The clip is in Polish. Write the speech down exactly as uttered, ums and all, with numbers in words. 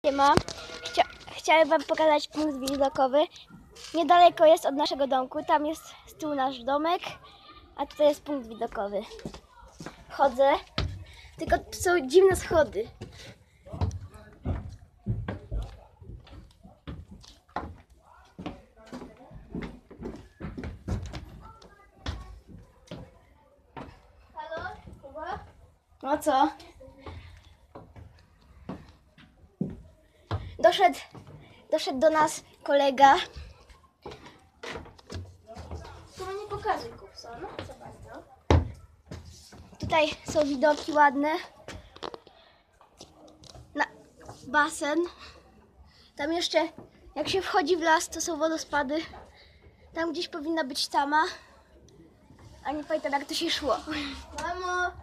Siema. Chcia chciałem wam pokazać punkt widokowy. Niedaleko jest od naszego domku. Tam jest z tyłu nasz domek, a tutaj jest punkt widokowy. Chodzę, tylko są dziwne schody. Halo? Kuba? No co? Doszedł, doszedł do nas kolega. To nie pokażę kupca, no co bardzo. Tutaj są widoki ładne. Na basen. Tam jeszcze, jak się wchodzi w las, to są wodospady. Tam gdzieś powinna być tama. A nie pamiętam, jak to się szło. Mamo!